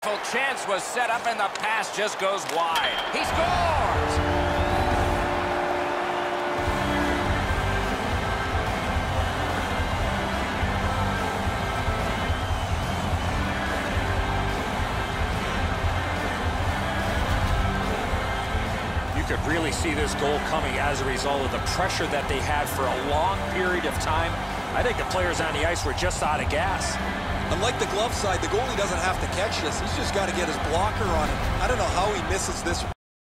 Chance was set up and the pass just goes wide. He scores! You could really see this goal coming as a result of the pressure that they had for a long period of time. I think the players on the ice were just out of gas. Unlike the glove side, the goalie doesn't have to catch this. He's just got to get his blocker on it. I don't know how he misses this